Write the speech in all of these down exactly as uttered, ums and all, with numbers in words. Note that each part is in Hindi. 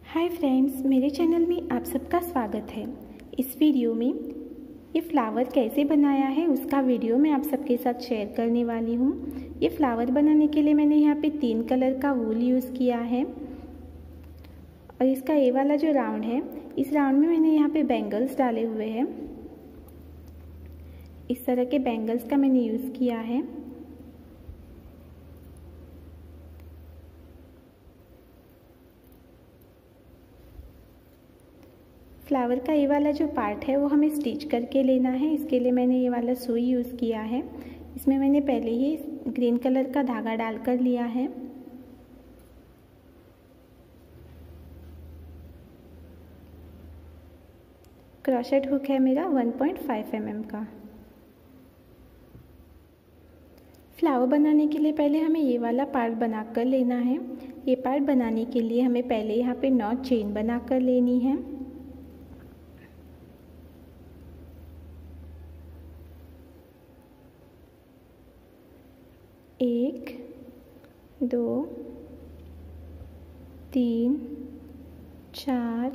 हाय फ्रेंड्स, मेरे चैनल में आप सबका स्वागत है। इस वीडियो में ये फ्लावर कैसे बनाया है उसका वीडियो मैं आप सबके साथ शेयर करने वाली हूँ। ये फ्लावर बनाने के लिए मैंने यहाँ पे तीन कलर का वूल यूज़ किया है और इसका ये वाला जो राउंड है, इस राउंड में मैंने यहाँ पे बैंगल्स डाले हुए हैं। इस तरह के बैंगल्स का मैंने यूज़ किया है। फ्लावर का ये वाला जो पार्ट है वो हमें स्टिच करके लेना है। इसके लिए मैंने ये वाला सुई यूज़ किया है। इसमें मैंने पहले ही ग्रीन कलर का धागा डाल कर लिया है। क्रोशेट हुक है मेरा one point five m m का। फ्लावर बनाने के लिए पहले हमें ये वाला पार्ट बना कर लेना है। ये पार्ट बनाने के लिए हमें पहले यहाँ पे नॉट चेन बना कर लेनी है। एक, दो, तीन, चार,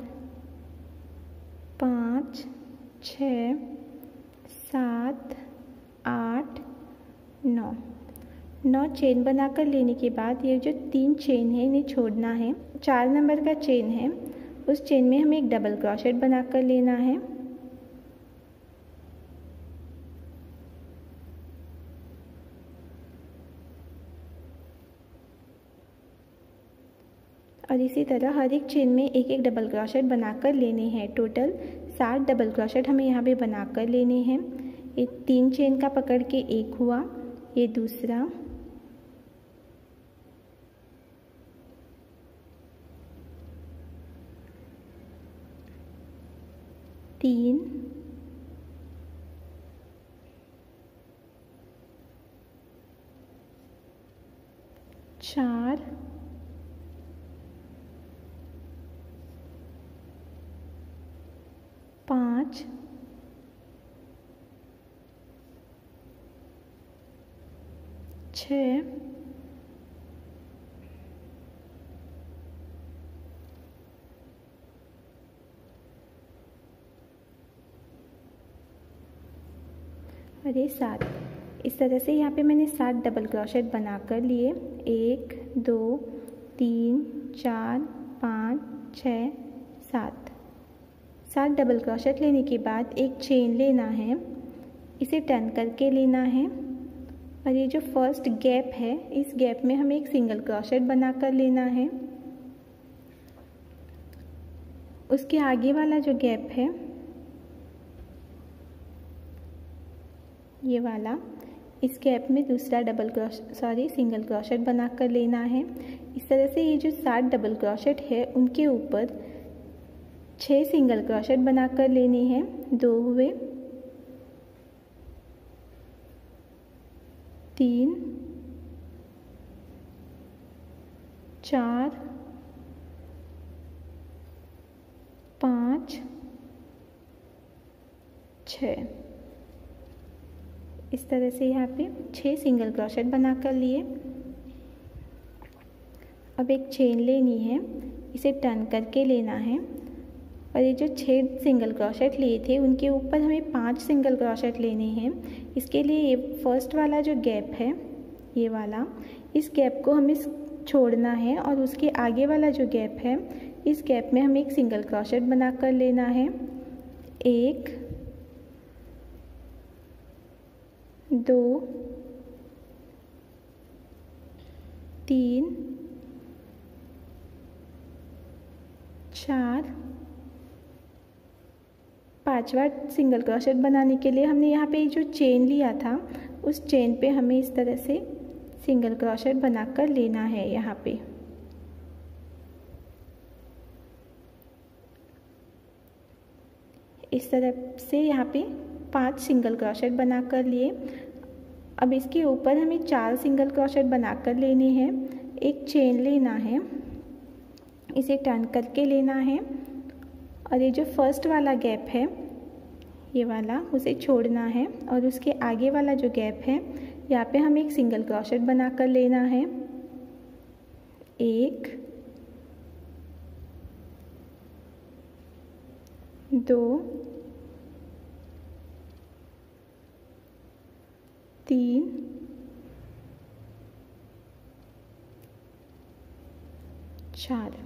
पाँच, छः, सात, आठ, नौ। नौ चेन बनाकर लेने के बाद ये जो तीन चेन है इन्हें छोड़ना है। चार नंबर का चेन है, उस चेन में हमें एक डबल क्रोशेट बनाकर लेना है। और इसी तरह हर एक चेन में एक एक डबल क्रोशेट बनाकर लेने हैं। टोटल सात डबल क्रोशेट हमें यहाँ पे बनाकर लेने हैं। ये तीन चेन का पकड़ के एक हुआ, ये दूसरा, तीन, चार, पाँच, छः, और ये सात। इस तरह से यहाँ पे मैंने सात डबल क्रोशेट बना कर लिए। एक, दो, तीन, चार, पाँच, छः, सात। सात डबल क्रोशेट लेने के बाद एक चेन लेना है, इसे टर्न करके लेना है और ये जो फर्स्ट गैप है इस गैप में हमें एक सिंगल क्रोशेट बनाकर लेना है। उसके आगे वाला जो गैप है ये वाला, इस गैप में दूसरा double crochet sorry single crochet बनाकर लेना है। इस तरह से ये जो सात डबल क्रोशेट है उनके ऊपर छः सिंगल क्रोशेट बनाकर लेने हैं। दो हुए, तीन, चार, पाँच, छः। इस तरह से यहाँ पे छः सिंगल क्रोशेट बनाकर लिए। अब एक चेन लेनी है, इसे टर्न करके लेना है और ये जो छः सिंगल क्रोशेट लिए थे उनके ऊपर हमें पांच सिंगल क्रोशेट लेने हैं। इसके लिए ये फर्स्ट वाला जो गैप है ये वाला, इस गैप को हमें छोड़ना है और उसके आगे वाला जो गैप है इस गैप में हमें एक सिंगल क्रोशेट बना कर लेना है। एक, दो, तीन, चार, पांचवा सिंगल क्रोशेट बनाने के लिए हमने यहाँ पे जो चेन लिया था उस चेन पे हमें इस तरह से सिंगल क्रोशेट बनाकर लेना है। यहाँ पे इस तरह से यहाँ पे पांच सिंगल क्रोशेट बनाकर लिए। अब इसके ऊपर हमें चार सिंगल क्रोशेट बनाकर लेने हैं। एक चेन लेना है, इसे टर्न करके लेना है और ये जो फर्स्ट वाला गैप है ये वाला उसे छोड़ना है और उसके आगे वाला जो गैप है यहाँ पे हमें एक सिंगल क्रोशेट बनाकर लेना है। एक, दो, तीन, चार।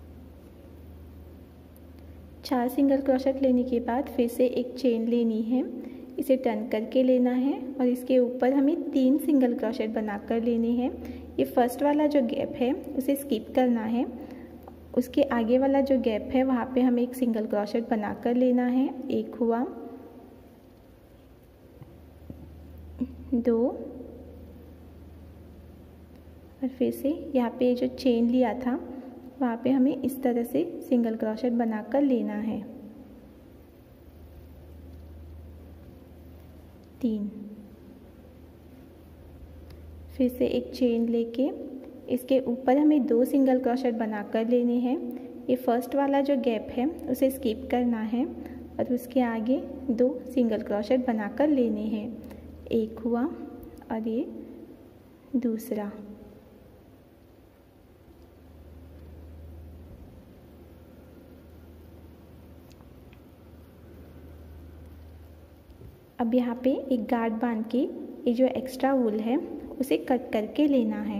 चार सिंगल क्रोशेट लेने के बाद फिर से एक चेन लेनी है, इसे टर्न करके लेना है और इसके ऊपर हमें तीन सिंगल क्रोशेट बनाकर लेने हैं। ये फर्स्ट वाला जो गैप है उसे स्किप करना है, उसके आगे वाला जो गैप है वहाँ पे हमें एक सिंगल क्रोशेट बनाकर लेना है। एक हुआ, दो, और फिर से यहाँ पे जो चेन लिया था वहाँ पे हमें इस तरह से सिंगल क्रोशेट बनाकर लेना है। तीन, फिर से एक चेन लेके इसके ऊपर हमें दो सिंगल क्रोशेट बनाकर लेने हैं। ये फर्स्ट वाला जो गैप है उसे स्किप करना है और उसके आगे दो सिंगल क्रोशेट बनाकर लेने हैं। एक हुआ और ये दूसरा। अब यहाँ पे एक गार्ड बांध के ये जो एक्स्ट्रा वूल है उसे कट करके लेना है।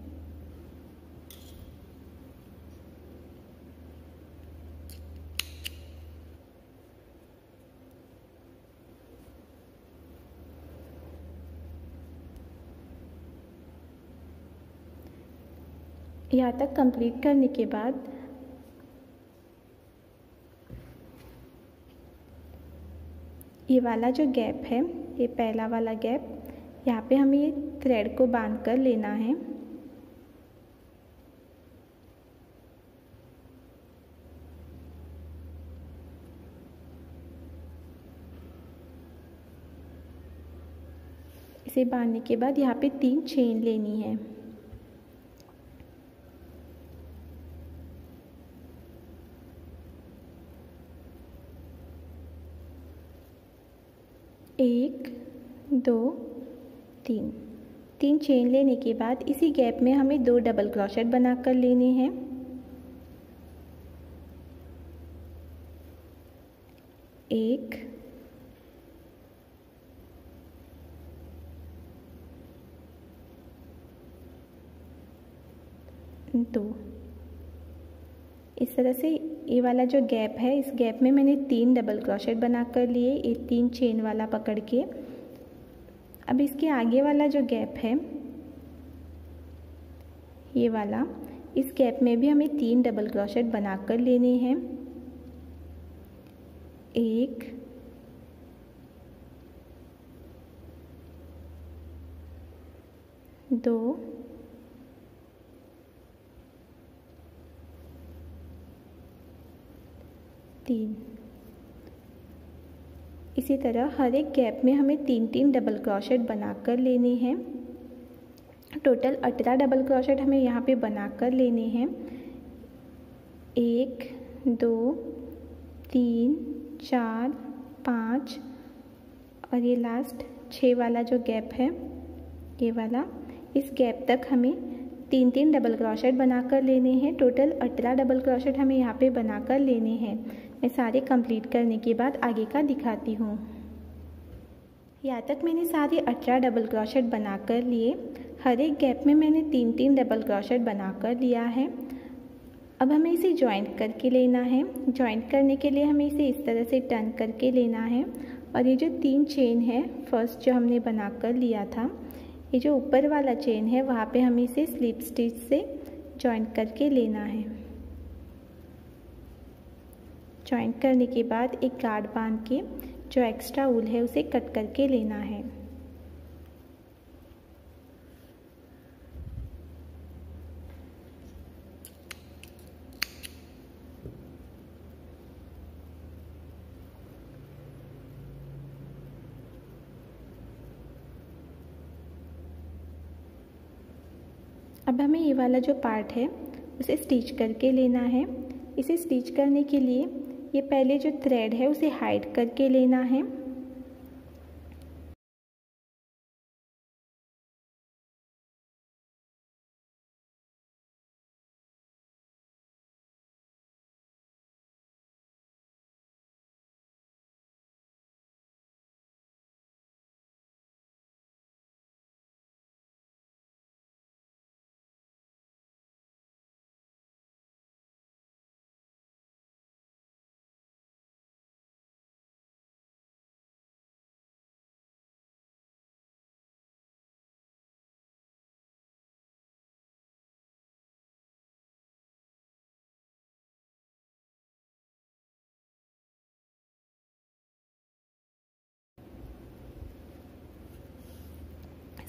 यहाँ तक कंप्लीट करने के बाद ये वाला जो गैप है, ये पहला वाला गैप, यहाँ पे हमें ये थ्रेड को बांध कर लेना है। इसे बांधने के बाद यहाँ पे तीन चेन लेनी है। एक, दो, तीन। तीन चेन लेने के बाद इसी गैप में हमें दो डबल क्रोशेट बनाकर लेने हैं। एक, दो। इस तरह से ये वाला जो गैप है, इस गैप में मैंने तीन डबल क्रोशेट बनाकर लिए, ये तीन चेन वाला पकड़ के। अब इसके आगे वाला जो गैप है, ये वाला, इस गैप में भी हमें तीन डबल क्रोशेट बनाकर लेने हैं। एक, दो, तीन। इसी तरह हर एक गैप में हमें तीन तीन डबल क्रोशेट बनाकर लेने हैं। टोटल अठारह डबल क्रोशेट हमें यहाँ पे बनाकर लेने हैं। एक, दो, तीन, चार, पाँच और ये लास्ट छः वाला जो गैप है, ये वाला, इस गैप तक हमें तीन तीन डबल क्रोशेट बनाकर लेने हैं। टोटल अठारह डबल क्रोशेट हमें यहाँ पे बनाकर लेने हैं। मैं सारे कंप्लीट करने के बाद आगे का दिखाती हूँ। यहाँ तक मैंने सारे अठारह डबल क्रोशेट बनाकर लिए। हर एक गैप में मैंने तीन तीन डबल क्रोशेट बनाकर लिया है। अब हमें इसे जॉइंट करके लेना है। जॉइंट करने के लिए हमें इसे इस तरह से टर्न करके लेना है और ये जो तीन चेन है फर्स्ट जो हमने बनाकर लिया था, ये जो ऊपर वाला चेन है वहाँ पे हमें इसे स्लिप स्टिच से जॉइंट करके लेना है। जॉइंट करने के बाद एक गार्ड बांध के जो एक्स्ट्रा वूल है उसे कट करके लेना है। अब हमें ये वाला जो पार्ट है उसे स्टिच करके लेना है। इसे स्टिच करने के लिए ये पहले जो थ्रेड है उसे हाइड करके लेना है।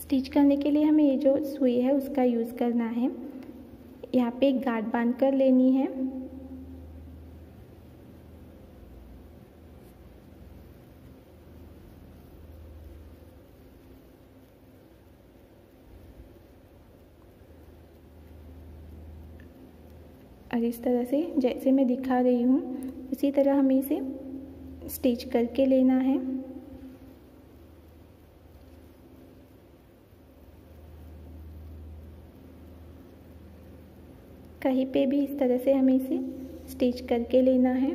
स्टिच करने के लिए हमें ये जो सुई है उसका यूज़ करना है। यहाँ पे एक गांठ बांध कर लेनी है। और इस तरह से जैसे मैं दिखा रही हूँ इसी तरह हमें इसे स्टिच करके लेना है। कहीं पे भी इस तरह से हमें इसे स्टिच करके लेना है।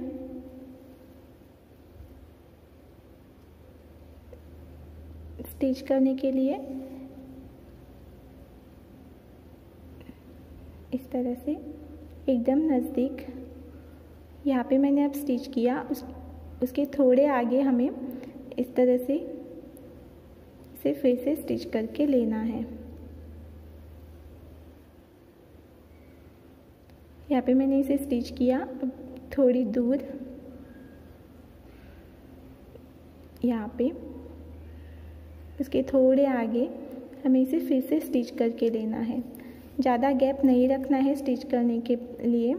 स्टिच करने के लिए इस तरह से एकदम नज़दीक यहाँ पे मैंने अब स्टिच किया, उस उसके थोड़े आगे हमें इस तरह से इसे फिर से स्टिच करके लेना है। यहाँ पे मैंने इसे स्टिच किया। अब थोड़ी दूर यहाँ पे उसके थोड़े आगे हमें इसे फिर से स्टिच करके लेना है। ज़्यादा गैप नहीं रखना है स्टिच करने के लिए।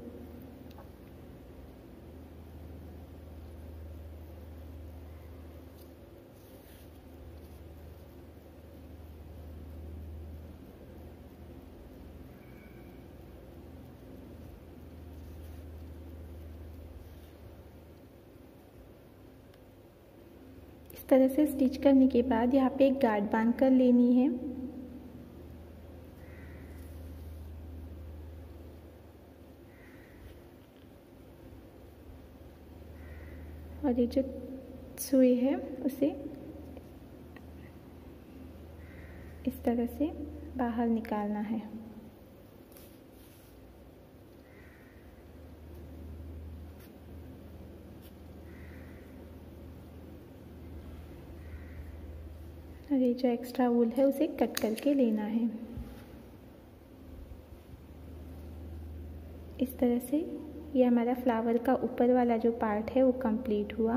इस तरह से स्टिच करने के बाद यहाँ पे एक गांठ बांध कर लेनी है। और ये जो सुई है उसे इस तरह से बाहर निकालना है। और ये जो एक्स्ट्रा वूल है उसे कट करके लेना है। इस तरह से ये हमारा फ्लावर का ऊपर वाला जो पार्ट है वो कंप्लीट हुआ।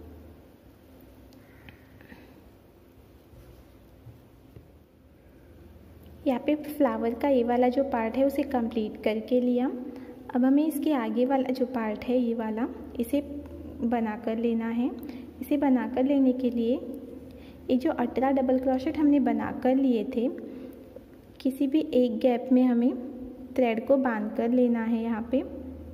यहाँ पे फ्लावर का ये वाला जो पार्ट है उसे कंप्लीट करके लिया। अब हमें इसके आगे वाला जो पार्ट है ये वाला इसे बना कर लेना है। इसे बना कर लेने के लिए ये जो अठारह डबल क्रोशेट हमने बना कर लिए थे, किसी भी एक गैप में हमें थ्रेड को बांध कर लेना है। यहाँ पे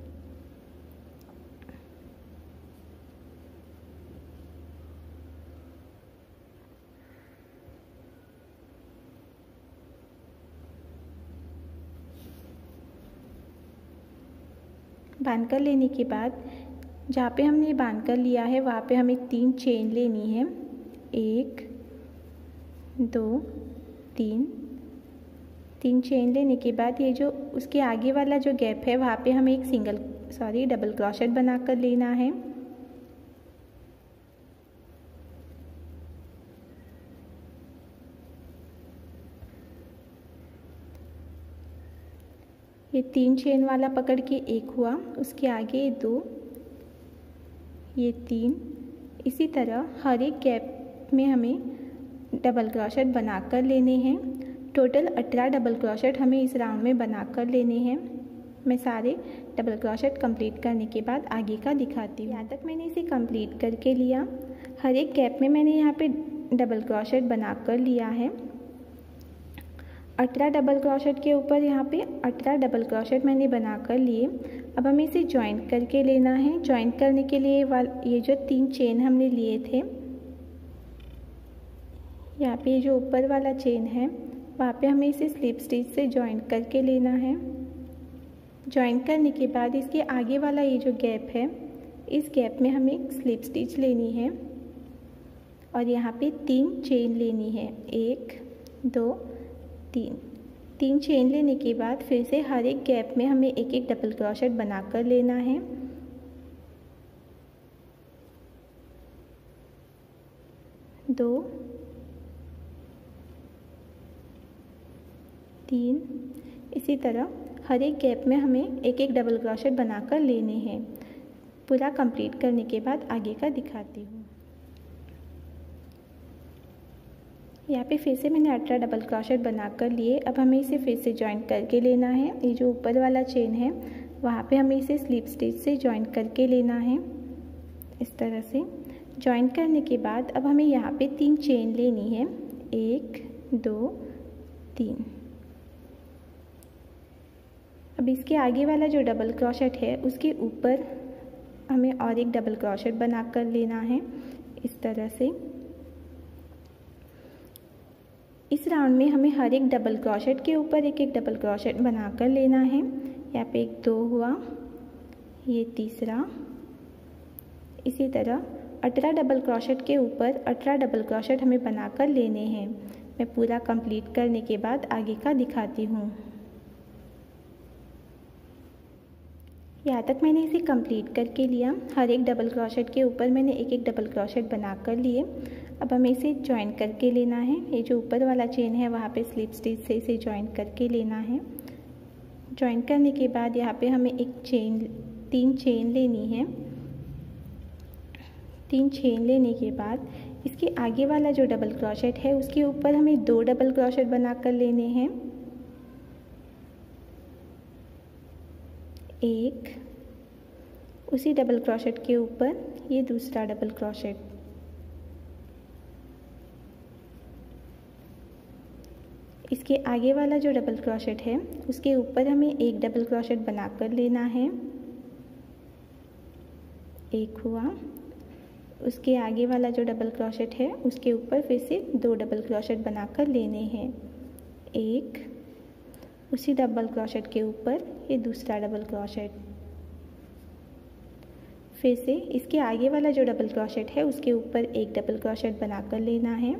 बांध कर लेने के बाद जहाँ पे हमने बांध कर लिया है वहाँ पे हमें तीन चेन लेनी है। एक, दो, तीन। तीन चेन लेने के बाद ये जो उसके आगे वाला जो गैप है वहाँ पे हमें एक सिंगल सॉरी डबल क्रोशेट बना कर लेना है। ये तीन चेन वाला पकड़ के एक हुआ, उसके आगे दो, ये तीन। इसी तरह हर एक गैप में हमें डबल क्रोशेट बना कर लेने हैं। टोटल अठारह डबल क्रोशेट हमें इस राउंड में बना कर लेने हैं। मैं सारे डबल क्रोशेट कंप्लीट करने के बाद आगे का दिखाती हूँ। यहाँ तक मैंने इसे कंप्लीट करके लिया। हर एक गैप में मैंने यहाँ पे डबल क्रोशेट बना कर लिया है। अठारह डबल क्रोशेट के ऊपर यहाँ पे अठारह डबल क्रोशेट मैंने बना कर लिए। अब हमें इसे जॉइंट करके लेना है। जॉइंट करने के लिए ये जो तीन चेन हमने लिए थे, यहाँ पे जो ऊपर वाला चेन है वहाँ पे हमें इसे स्लिप स्टिच से जॉइंट करके लेना है। जॉइंट करने के बाद इसके आगे वाला ये जो गैप है, इस गैप में हमें एक स्लिप स्टिच लेनी है और यहाँ पे तीन चेन लेनी है। एक, दो, तीन। तीन चेन लेने के बाद फिर से हर एक गैप में हमें एक एक डबल क्रोशेट बना कर लेना है। दो, तीन। इसी तरह हर एक गैप में हमें एक एक डबल क्रोशेट बनाकर लेने हैं। पूरा कंप्लीट करने के बाद आगे का दिखाती हूँ। यहाँ पे फिर से मैंने अठारह डबल क्रोशेट बना कर लिए। अब हमें इसे फिर से जॉइन करके लेना है। ये जो ऊपर वाला चेन है वहाँ पे हमें इसे स्लिप स्टिच से जॉइन करके लेना है। इस तरह से जॉइन करने के बाद अब हमें यहाँ पे तीन चेन लेनी है, एक दो तीन। अब इसके आगे वाला जो डबल क्रोशेट है उसके ऊपर हमें और एक डबल क्रोशेट बना कर लेना है। इस तरह से इस राउंड में हमें हर एक डबल क्रोशेट के ऊपर एक एक डबल क्रोशेट बना कर लेना है। यहाँ पे एक दो हुआ, ये तीसरा। इसी तरह अठारह डबल क्रोशेट के ऊपर अठारह डबल क्रोशेट हमें बना कर लेने हैं। मैं पूरा कंप्लीट करने के बाद आगे का दिखाती हूँ। यहाँ तक मैंने इसे कंप्लीट करके लिया। हर एक डबल क्रोशेट के ऊपर मैंने एक एक डबल क्रोशेट बना कर लिए। अब हमें इसे जॉइन करके लेना है। ये जो ऊपर वाला चेन है वहाँ पे स्लिप स्टिच से इसे जॉइन करके लेना है। जॉइन करने के बाद यहाँ पे हमें एक चेन तीन चेन लेनी है। तीन चेन लेने के बाद इसके आगे वाला जो डबल क्रोशेट है उसके ऊपर हमें दो डबल क्रोशेट बना कर लेने हैं। एक, उसी डबल क्रोशेट के ऊपर ये दूसरा डबल क्रोशेट। इसके आगे वाला जो डबल क्रोशेट है उसके ऊपर हमें एक डबल क्रोशेट बना कर लेना है, एक हुआ। उसके आगे वाला जो डबल क्रोशेट है उसके ऊपर फिर से दो डबल क्रोशेट बना कर लेने हैं, एक। उसी डबल क्रोशेट के ऊपर ये दूसरा डबल क्रोशेट। फिर से इसके आगे वाला जो डबल क्रोशेट है उसके ऊपर एक डबल क्रोशेट बना कर लेना है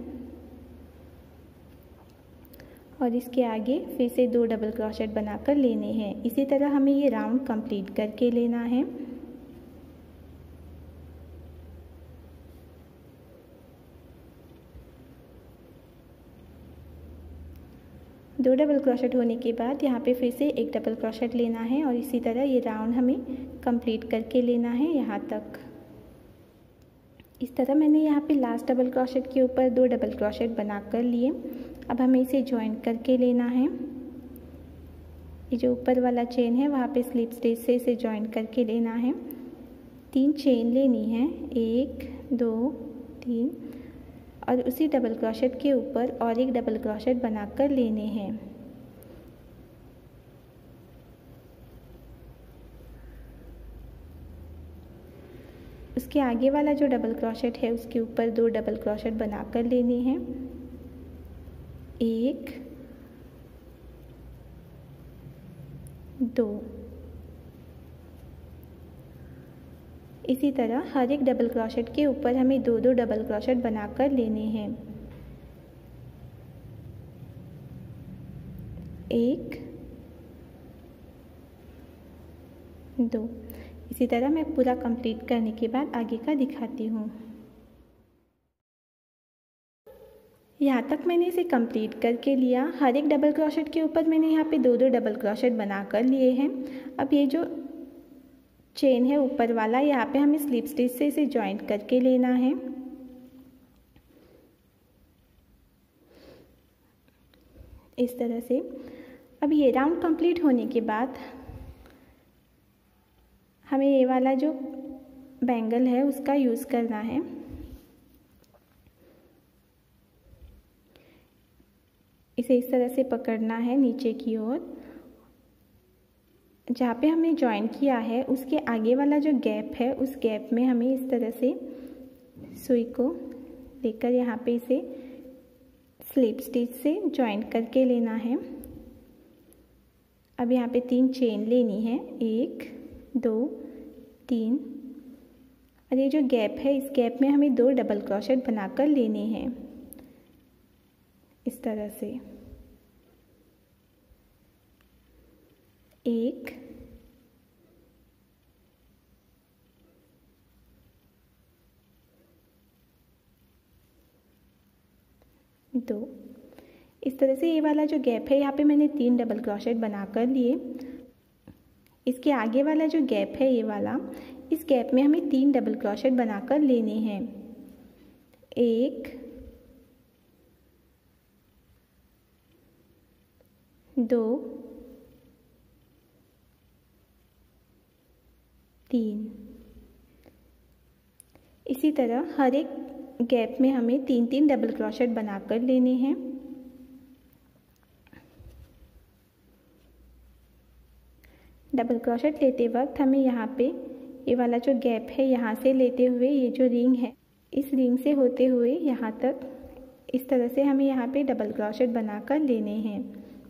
और इसके आगे फिर से दो डबल क्रोशेट बना कर लेने हैं। इसी तरह हमें ये राउंड कंप्लीट करके लेना है। दो डबल क्रोशेट होने के बाद यहाँ पे फिर से एक डबल क्रोशेट लेना है और इसी तरह ये राउंड हमें कंप्लीट करके लेना है यहाँ तक। इस तरह मैंने यहाँ पे लास्ट डबल क्रोशेट के ऊपर दो डबल क्रोशेट बना कर लिए। अब हमें इसे जॉइन करके लेना है। ये जो ऊपर वाला चेन है वहाँ पे स्लिप स्टिच से इसे जॉइन करके लेना है। तीन चेन लेनी है, एक दो तीन, और उसी डबल क्रोशेट के ऊपर और एक डबल क्रोशेट बना कर लेने हैं। उसके आगे वाला जो डबल क्रोशेट है उसके ऊपर दो डबल क्रोशेट बना कर लेने हैं, एक दो। इसी तरह हर एक डबल क्रोशेट के ऊपर हमें दो दो डबल क्रोशेट बना कर लेने हैं, एक दो। इसी तरह मैं पूरा कंप्लीट करने के बाद आगे का दिखाती हूँ। यहाँ तक मैंने इसे कंप्लीट करके लिया। हर एक डबल क्रोशेट के ऊपर मैंने यहाँ पे दो दो डबल क्रोशेट बना कर लिए हैं। अब ये जो चेन है ऊपर वाला, यहाँ पे हमें स्लिप स्टिच से इसे जॉइंट करके लेना है। इस तरह से अब ये राउंड कंप्लीट होने के बाद हमें ये वाला जो बैंगल है उसका यूज़ करना है। इसे इस तरह से पकड़ना है नीचे की ओर। जहाँ पे हमने जॉइन किया है उसके आगे वाला जो गैप है उस गैप में हमें इस तरह से सुई को लेकर यहाँ पे इसे स्लिप स्टिच से जॉइन करके लेना है। अब यहाँ पे तीन चेन लेनी है, एक दो तीन, और ये जो गैप है इस गैप में हमें दो डबल क्रोशेट बनाकर लेने हैं इस तरह से, एक दो। इस तरह से ये वाला जो गैप है यहाँ पे मैंने तीन डबल क्रोशेट बना कर लिए। इसके आगे वाला जो गैप है ये वाला, इस गैप में हमें तीन डबल क्रोशेट बनाकर लेने हैं, एक दो, तीन। इसी तरह हर एक गैप में हमें तीन तीन डबल क्रोशेट बनाकर लेने हैं। डबल क्रोशेट लेते वक्त हमें यहाँ पे ये वाला जो गैप है यहाँ से लेते हुए ये जो रिंग है इस रिंग से होते हुए यहाँ तक इस तरह से हमें यहाँ पे डबल क्रोशेट बनाकर लेने हैं।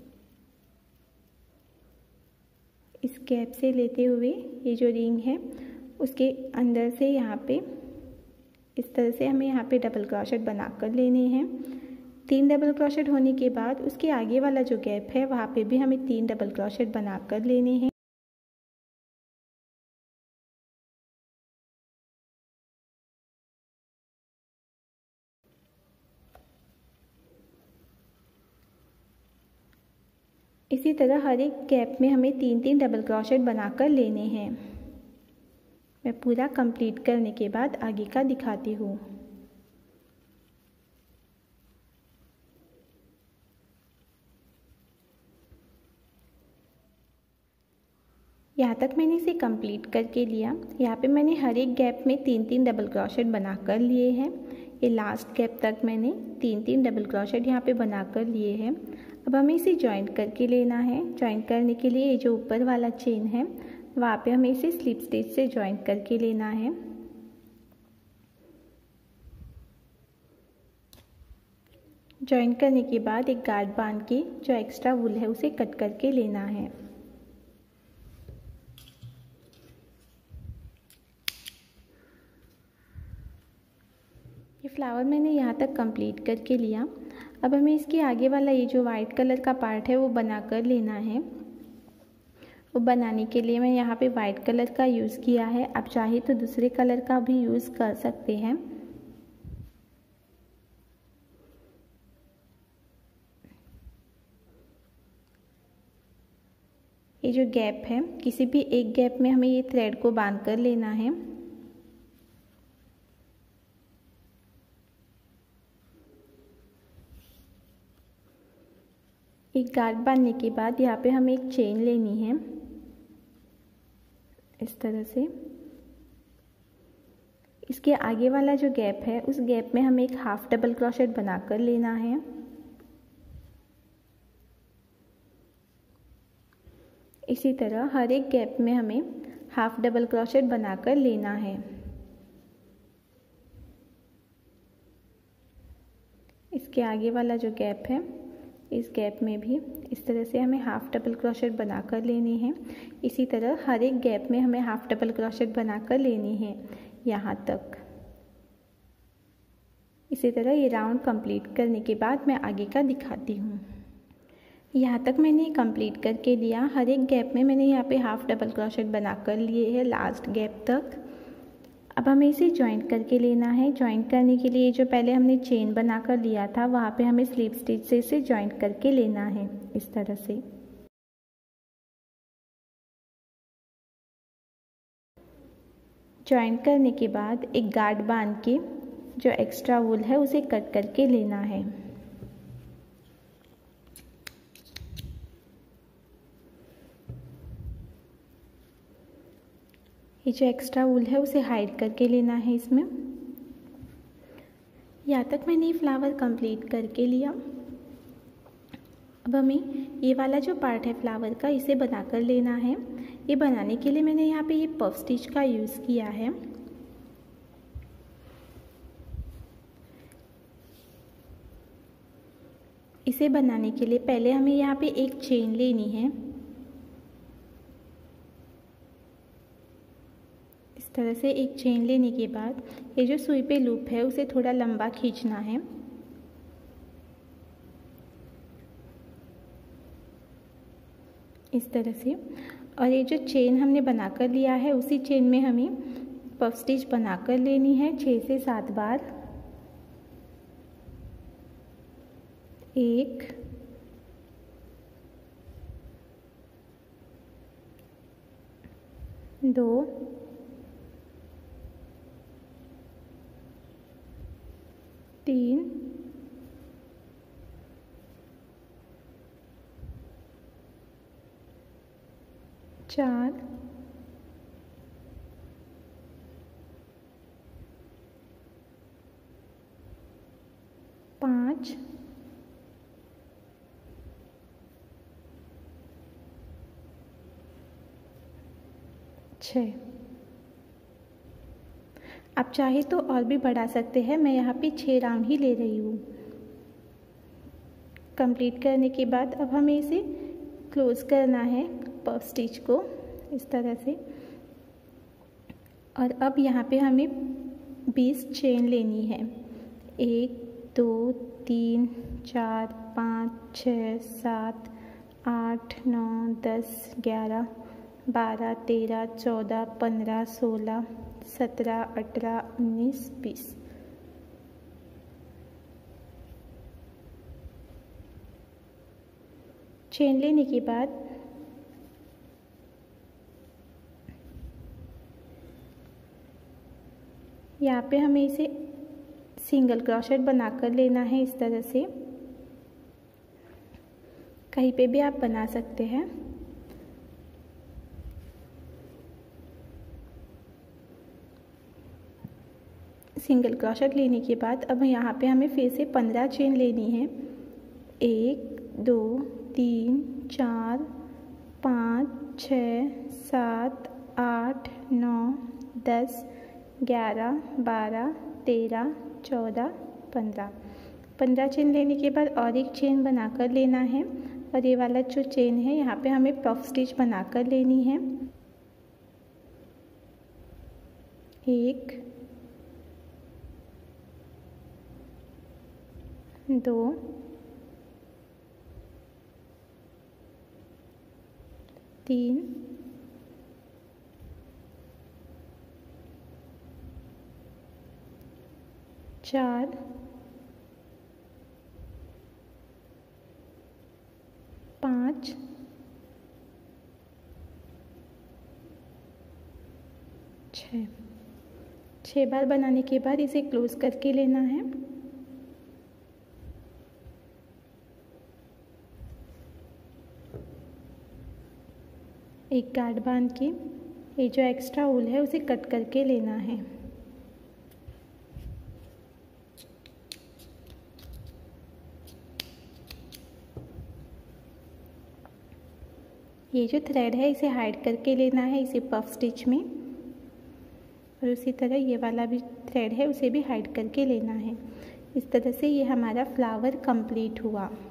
इस गैप से लेते हुए ये जो रिंग है उसके अंदर से यहाँ पे इस तरह से हमें यहाँ पे डबल क्रोशेट बनाकर लेने हैं। तीन डबल क्रोशेट होने के बाद उसके आगे वाला जो गैप है वहाँ पे भी हमें तीन डबल क्रोशेट बनाकर लेने हैं। इसी तरह हर एक गैप में हमें तीन तीन डबल क्रोशेट बनाकर लेने हैं। मैं पूरा कंप्लीट करने के बाद आगे का दिखाती हूँ। यहाँ तक मैंने इसे कंप्लीट करके लिया। यहाँ पे मैंने हर एक गैप में तीन तीन डबल क्रोशेट बना कर लिए हैं। ये लास्ट गैप तक मैंने तीन तीन डबल क्रोशेट यहाँ पे बना कर लिए हैं। अब हमें इसे जॉइंट करके लेना है। जॉइंट करने के लिए ये जो ऊपर वाला चेन है वहाँ पे हमें इसे स्लिप स्टिच से जॉइंट करके लेना है। जॉइंट करने के बाद एक गार्ड बांध के जो एक्स्ट्रा वूल है उसे कट करके लेना है। ये फ्लावर मैंने यहाँ तक कंप्लीट करके लिया। अब हमें इसके आगे वाला ये जो वाइट कलर का पार्ट है वो बना कर लेना है। वो बनाने के लिए मैं यहाँ पे वाइट कलर का यूज़ किया है। आप चाहे तो दूसरे कलर का भी यूज़ कर सकते हैं। ये जो गैप है किसी भी एक गैप में हमें ये थ्रेड को बांध कर लेना है। एक गार्ड बांधने के बाद यहाँ पे हमें एक चेन लेनी है इस तरह से। इसके आगे वाला जो गैप है उस गैप में हमें एक हाफ डबल क्रोशेट बनाकर लेना है। इसी तरह हर एक गैप में हमें हाफ डबल क्रोशेट बनाकर लेना है। इसके आगे वाला जो गैप है इस गैप में भी इस तरह से हमें हाफ डबल क्रोशेट बनाकर लेनी है। इसी तरह हर एक गैप में हमें हाफ डबल क्रोशेट बनाकर लेनी है यहाँ तक। इसी तरह ये राउंड कंप्लीट करने के बाद मैं आगे का दिखाती हूँ। यहाँ तक मैंने कंप्लीट करके लिया। हर एक गैप में मैंने यहाँ पे हाफ डबल क्रोशेट बनाकर लिए है लास्ट गैप तक। अब हमें इसे जॉइंट करके लेना है। जॉइंट करने के लिए जो पहले हमने चेन बनाकर लिया था वहाँ पे हमें स्लिप स्टिच से इसे जॉइंट करके लेना है इस तरह से। जॉइंट करने के बाद एक गार्ड बांध के जो एक्स्ट्रा वूल है उसे कट करके लेना है। ये जो एक्स्ट्रा वूल है उसे हाइड करके लेना है इसमें। यहाँ तक मैंने ये फ्लावर कंप्लीट करके लिया। अब हमें ये वाला जो पार्ट है फ्लावर का इसे बनाकर लेना है। ये बनाने के लिए मैंने यहाँ पे ये पफ स्टिच का यूज़ किया है। इसे बनाने के लिए पहले हमें यहाँ पे एक चेन लेनी है इस तरह से। एक चेन लेने के बाद ये जो सुई पे लूप है उसे थोड़ा लंबा खींचना है इस तरह से। और ये जो चेन हमने बनाकर लिया है उसी चेन में हमें पफ स्टिच बनाकर लेनी है छः से सात बार। एक, दो, तीन, चार, पाँच, छः। आप चाहे तो और भी बढ़ा सकते हैं, मैं यहाँ पे छः राउंड ही ले रही हूँ। कंप्लीट करने के बाद अब हमें इसे क्लोज करना है पफ स्टिच को इस तरह से। और अब यहाँ पे हमें बीस चेन लेनी है। एक, दो, तीन, चार, पाँच, छः, सात, आठ, नौ, दस, ग्यारह, बारह, तेरह, चौदह, पंद्रह, सोलह, सत्रह, अठारह, उन्नीस, बीस। चेन लेने के बाद यहाँ पे हमें इसे सिंगल क्रोशेट बनाकर लेना है इस तरह से। कहीं पे भी आप बना सकते हैं। सिंगल क्रोशेट लेने के बाद अब यहाँ पे हमें फिर से पंद्रह चेन लेनी है। एक, दो, तीन, चार, पाँच, छः, सात, आठ, नौ, दस, ग्यारह, बारह, तेरह, चौदह, पंद्रह। पंद्रह चेन लेने के बाद और एक चेन बनाकर लेना है। और ये वाला जो चेन है यहाँ पे हमें पफ स्टिच बनाकर लेनी है। एक, दो, तीन, चार, पाँच, छः। छः बार बनाने के बाद इसे क्लोज करके लेना है। एक गार्ड बांध के ये जो एक्स्ट्रा ऊल है उसे कट करके लेना है। ये जो थ्रेड है इसे हाइड करके लेना है इसे पफ स्टिच में। और उसी तरह ये वाला भी थ्रेड है उसे भी हाइड करके लेना है। इस तरह से ये हमारा फ्लावर कंप्लीट हुआ।